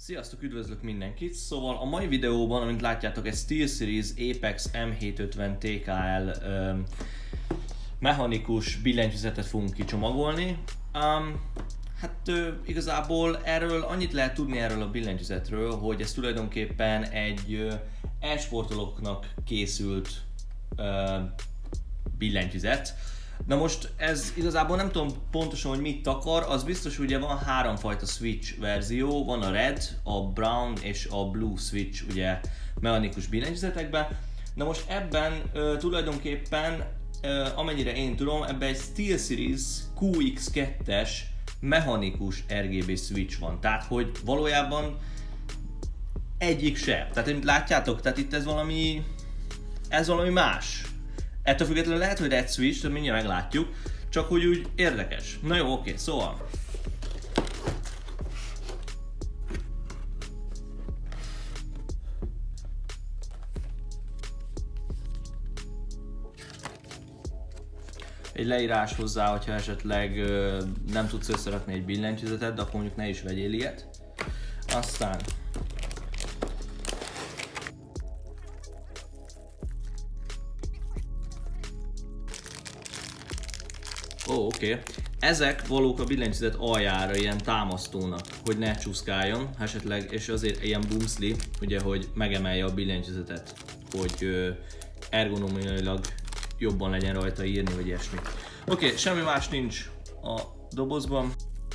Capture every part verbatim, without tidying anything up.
Sziasztok, üdvözlök mindenkit! Szóval a mai videóban, amint látjátok, egy SteelSeries Apex M hétszázötven té ká el um, mechanikus billentyűzetet fogunk kicsomagolni. Um, hát uh, igazából erről annyit lehet tudni erről a billentyűzetről, hogy ez tulajdonképpen egy uh, e-sportolóknak készült uh, billentyűzet. Na most ez igazából nem tudom pontosan, hogy mit akar, az biztos, hogy ugye van háromfajta switch verzió, van a red, a brown és a blue switch ugye mechanikus billentyűzetekben. Na most ebben uh, tulajdonképpen, uh, amennyire én tudom, ebben egy SteelSeries Q X kettes mechanikus er gé bé switch van, tehát hogy valójában egyik se. Tehát látjátok, tehát itt ez valami, ez valami más. Ettől függetlenül lehet, hogy red switch, de mindjárt meglátjuk, csak hogy úgy érdekes. Na jó, oké, szóval. Egy leírás hozzá, hogyha esetleg ö, nem tudsz összerakni egy billentyűzetet, de akkor mondjuk ne is vegyél ilyet. Aztán Ó, oh, oké. Okay. Ezek valók a billentyűzet aljára ilyen támasztónak, hogy ne csúszkáljon, esetleg, és azért ilyen bumszli, ugye, hogy megemelje a billentyűzetet, hogy ö, ergonomiailag jobban legyen rajta írni, vagy ilyesmi. Oké, okay, semmi más nincs a dobozban.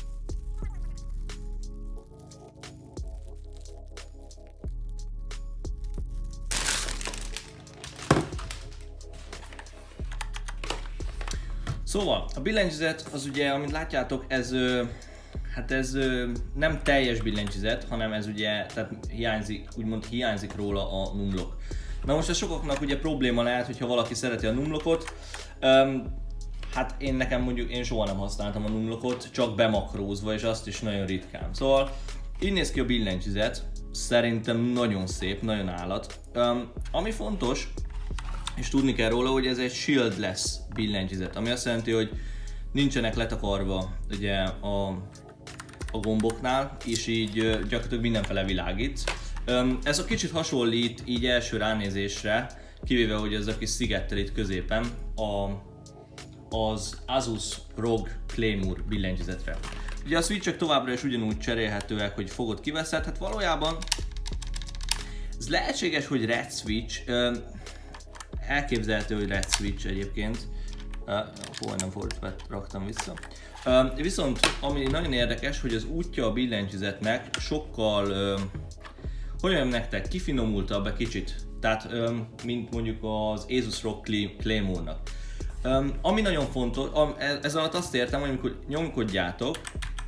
Szóval, a billentyűzet az ugye, amint látjátok, ez, hát ez nem teljes billentyűzet, hanem ez ugye, tehát hiányzik, úgymond hiányzik róla a numlock. Na most a sokaknak ugye probléma lehet, hogyha valaki szereti a numlockot. Um, hát én nekem mondjuk, én soha nem használtam a numlockot, csak bemakrózva, és azt is nagyon ritkán. Szóval, így néz ki a billentyűzet, szerintem nagyon szép, nagyon állat. Um, ami fontos, és tudni kell róla, hogy ez egy shieldless billentyűzet, ami azt jelenti, hogy nincsenek letakarva ugye a, a gomboknál, és így gyakorlatilag mindenfele világít. Ez a kicsit hasonlít így első ránézésre, kivéve, hogy ez a kis szigettel itt középen, a, az Asus R O G Claymore billentyűzetre. Ugye a switchek továbbra is ugyanúgy cserélhetőek, hogy fogod kiveszed, hát valójában ez lehetséges, hogy red switch, elképzelhető, hogy red switch egyébként. Uh, hol nem fordítva raktam vissza. Uh, viszont ami nagyon érdekes, hogy az útja a billentyűzetnek sokkal, uh, hogy mondjam nektek, kifinomultabb egy kicsit. Tehát, um, mint mondjuk az Asus R O G Claymore-nak. Um, ami nagyon fontos, um, ez alatt azt értem, hogy amikor nyomkodjátok,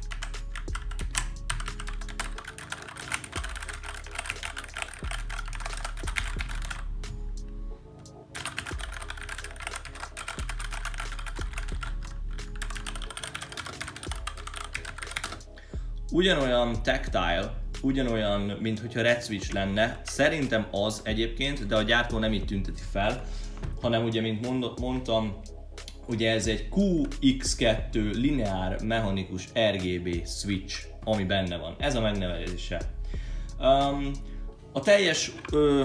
ugyanolyan tactile, ugyanolyan, mint hogyha red switch lenne, szerintem az egyébként, de a gyártó nem így tünteti fel, hanem ugye, mint mondtam, ugye ez egy Q X kettő lineár mechanikus er gé bé switch, ami benne van. Ez a megnevezése. Um, a teljes ö,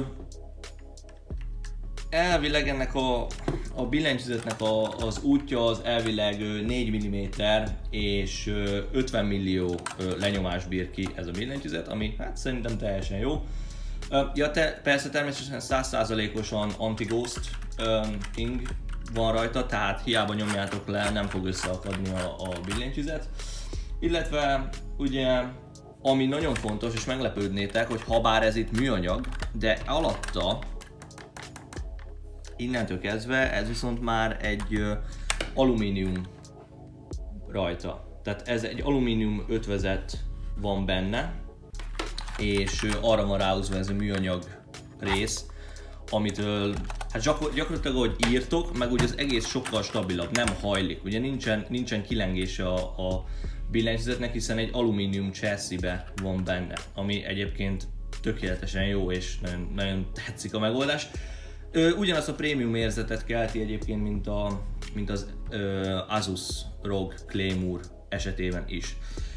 elvileg ennek a, a billentyűzetnek a, az útja az elvileg négy milliméter és ötven millió lenyomás bír ki ez a billentyűzet, ami hát szerintem teljesen jó. Ja, te, persze természetesen száz százalékosan anti-ghost ing van rajta, tehát hiába nyomjátok le, nem fog összeakadni a, a billentyűzet. Illetve ugye, ami nagyon fontos, és meglepődnétek, hogy ha bár ez itt műanyag, de alatta innentől kezdve ez viszont már egy uh, alumínium rajta. Tehát ez egy alumínium ötvezet van benne, és uh, arra van ráhúzva ez a műanyag rész, amitől hát gyakorlatilag ahogy írtok, meg ugye az egész sokkal stabilabb, nem hajlik. Ugye nincsen, nincsen kilengése a, a billentyűzetnek, hiszen egy alumínium chassis-be van benne, ami egyébként tökéletesen jó, és nagyon, nagyon tetszik a megoldás. Ugyanazt a prémium érzetet kelti egyébként, mint, a, mint az uh, Asus R O G Claymore esetében is.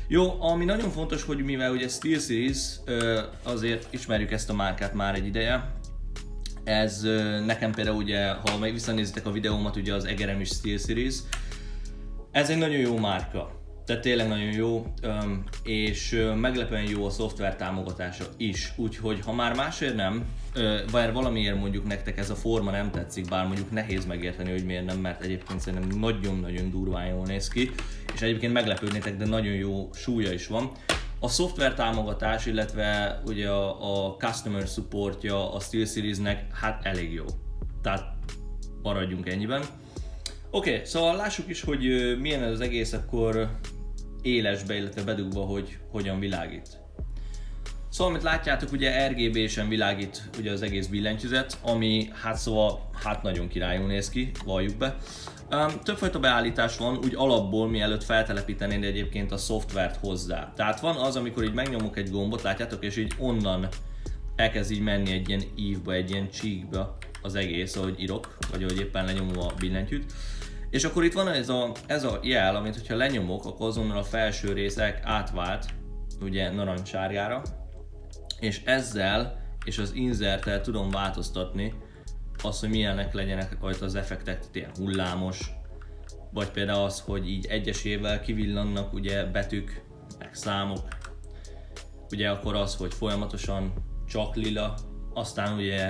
Jó, ami nagyon fontos, hogy mivel ugye SteelSeries, azért ismerjük ezt a márkát már egy ideje. Ez nekem például ugye, ha meg visszanézitek a videómat, ugye az egerem is SteelSeries. Ez egy nagyon jó márka. Tehát tényleg nagyon jó, és meglepően jó a szoftver támogatása is. Úgyhogy ha már másért nem, vagy valamiért mondjuk nektek ez a forma nem tetszik, bár mondjuk nehéz megérteni, hogy miért nem, mert egyébként szerintem nagyon-nagyon durván jól néz ki, és egyébként meglepődnétek, de nagyon jó súlya is van. A szoftver támogatás, illetve ugye a, a customer supportja a SteelSeriesnek hát elég jó. Tehát maradjunk ennyiben. Oké, okay, szóval lássuk is, hogy milyen ez az egész akkor élesbe, illetve bedugva, hogy hogyan világít. Szóval, amit látjátok, ugye er gé bé-sen világít ugye az egész billentyűzet, ami hát szóval hát nagyon királyul néz ki, valljuk be. Um, többfajta beállítás van, úgy alapból, mielőtt feltelepítenéd egyébként a szoftvert hozzá. Tehát van az, amikor így megnyomok egy gombot, látjátok, és így onnan elkezd így menni egy ilyen ívba, egy ilyen csíkba az egész, ahogy írok, vagy ahogy éppen lenyomom a billentyűt. És akkor itt van ez a, ez a jel, amit hogyha lenyomok, akkor azonnal a felső részek átvált, ugye narancssárgára, és ezzel és az inserttel tudom változtatni azt, hogy milyenek legyenek rajta az effektek, tehát ilyen hullámos, vagy például az, hogy így egyesével kivillannak ugye betűk, meg számok, ugye akkor az, hogy folyamatosan csak lila, aztán ugye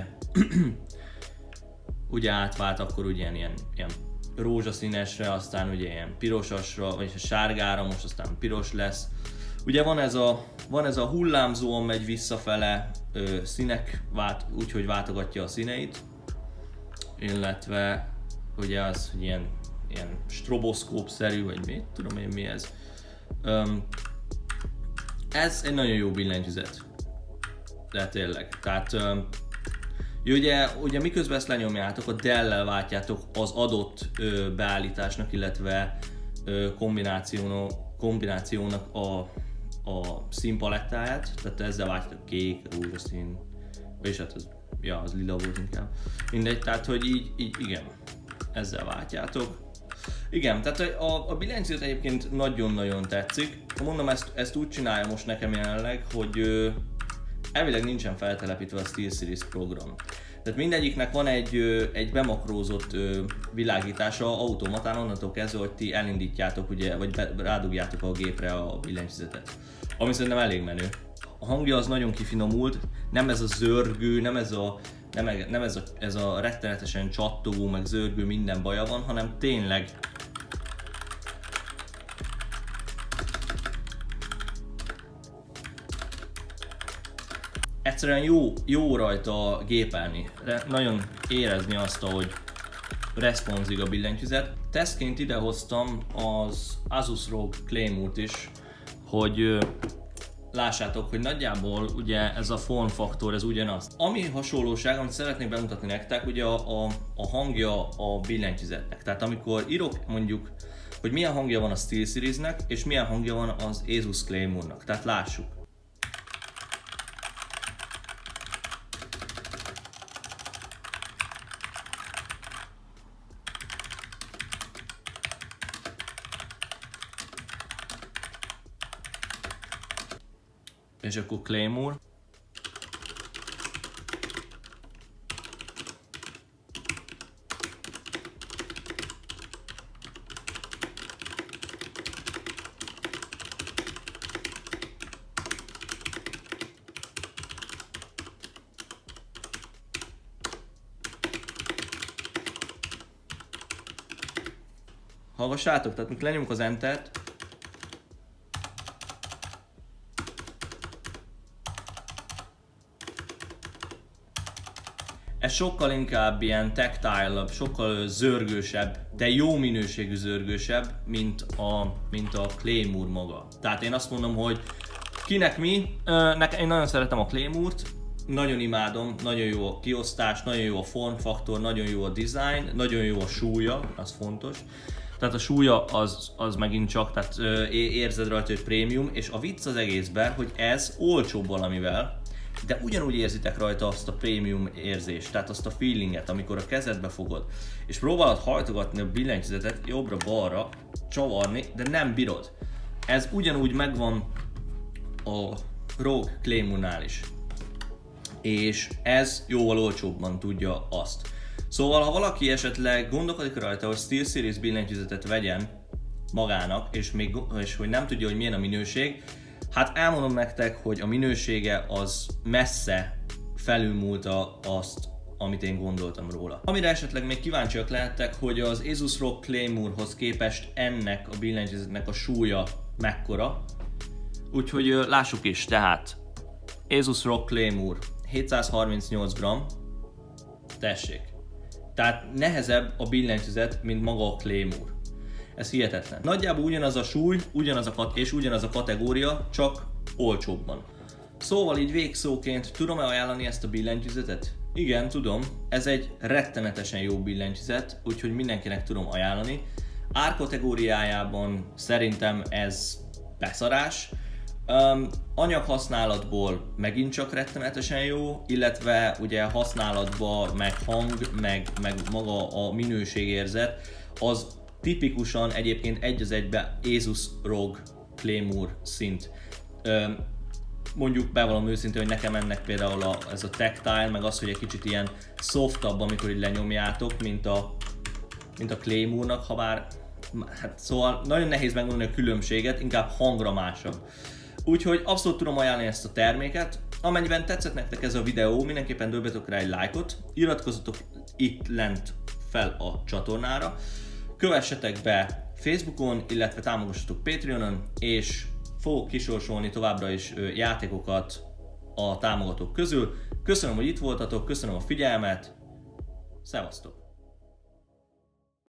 ugye átvált akkor ugye ilyen, ilyen rózsaszínesre, aztán ugye ilyen pirosasra, vagy a sárgára, most aztán piros lesz. Ugye van ez a, van ez a hullámzóan megy visszafele ö, színek, vált, úgyhogy váltogatja a színeit, illetve ugye az, hogy ilyen, ilyen stroboszkóp-szerű, vagy mit tudom én mi ez. Öm, ez egy nagyon jó billentyűzet, de tényleg, tehát öm, Ugye, ugye miközben ezt lenyomjátok, a Dell-lel váltjátok az adott ö, beállításnak, illetve ö, kombinációnak, kombinációnak a, a színpalettáját, tehát ezzel váltjátok kék, rózsaszín, vagyis hát az, ja, az lila volt inkább. Mindegy, tehát hogy így, így igen, ezzel váltjátok. Igen, tehát a, a billentyűzet egyébként nagyon-nagyon tetszik. Mondom, ezt, ezt úgy csinálja most nekem jelenleg, hogy ö, elvileg nincsen feltelepítve a SteelSeries program. Tehát mindegyiknek van egy, egy bemakrózott világítása automatán, onnantól kezdve, hogy ti elindítjátok, ugye, vagy be, rádugjátok a gépre a billentyűzetet. Ami szerintem elég menő. A hangja az nagyon kifinomult, nem ez a zörgő, nem ez a, nem, nem ez a, ez a rettenetesen csattogó, meg zörgő, minden baja van, hanem tényleg egyszerűen jó, jó rajta gépelni, nagyon érezni azt, hogy responzig a billentyűzet. Tesztként idehoztam az Asus ROG Claymore-t is, hogy lássátok, hogy nagyjából ugye ez a form faktor, ez ugyanaz. Ami hasonlóság, amit szeretnék bemutatni nektek, ugye a, a, a hangja a billentyűzetnek. Tehát amikor írok mondjuk, hogy milyen hangja van a SteelSeriesnek, és milyen hangja van az Asus Claymore-nak. Tehát lássuk. És akkor Claymore. Hallgassátok, tehát mikor lenyomjuk az Entert, ez sokkal inkább ilyen tactile-abb, sokkal zörgősebb, de jó minőségű zörgősebb, mint a, mint a Claymore maga. Tehát én azt mondom, hogy kinek mi, nekem, én nagyon szeretem a Claymore-t, nagyon imádom, nagyon jó a kiosztás, nagyon jó a formfaktor, nagyon jó a design, nagyon jó a súlya, az fontos. Tehát a súlya az, az megint csak, tehát érzed rajta, hogy prémium, és a vicc az egészben, hogy ez olcsóbb valamivel, de ugyanúgy érzitek rajta azt a prémium érzést, tehát azt a feelinget, amikor a kezedbe fogod, és próbálod hajtogatni a billentyűzetet jobbra-balra, csavarni, de nem bírod. ez ugyanúgy megvan a Rogue Claymore-nál is. És ez jóval olcsóbban tudja azt. Szóval, ha valaki esetleg gondolkodik rajta, hogy SteelSeries billentyűzetet vegyen magának, és, még, és hogy nem tudja, hogy milyen a minőség, hát elmondom nektek, hogy a minősége az messze felülmúlta azt, amit én gondoltam róla. Amire esetleg még kíváncsiak lehettek, hogy az Asus ROG Claymore-hoz képest ennek a billentyűzetnek a súlya mekkora. Úgyhogy lássuk is, tehát Asus ROG Claymore hétszázharmincnyolc gramm, tessék. Tehát nehezebb a billentyűzet, mint maga a Claymore. Ez hihetetlen. Nagyjából ugyanaz a súly, ugyanaz a kat- és ugyanaz a kategória, csak olcsóbban. Szóval így végszóként tudom-e ajánlani ezt a billentyűzetet? Igen, tudom. Ez egy rettenetesen jó billentyűzet, úgyhogy mindenkinek tudom ajánlani. Árkategóriájában szerintem ez beszarás. Um, anyaghasználatból megint csak rettenetesen jó, illetve ugye használatban meg hang, meg, meg maga a minőségérzet, az tipikusan egyébként egy az egybe Asus ROG Claymore szint. Um, mondjuk bevallom őszintén, hogy nekem ennek például a, ez a tactile, meg az, hogy egy kicsit ilyen softabb, amikor így lenyomjátok, mint a, mint a Claymore-nak, ha bár, hát szóval nagyon nehéz megmondani a különbséget, inkább hangra másabb. Úgyhogy abszolút tudom ajánlani ezt a terméket. Amennyiben tetszett nektek ez a videó, mindenképpen dobjatok rá egy lájkot, iratkozzatok itt lent fel a csatornára, kövessetek be Facebookon, illetve támogassatok Patreonon, és fogok kisorsolni továbbra is játékokat a támogatók közül. Köszönöm, hogy itt voltatok, köszönöm a figyelmet, szevasztok!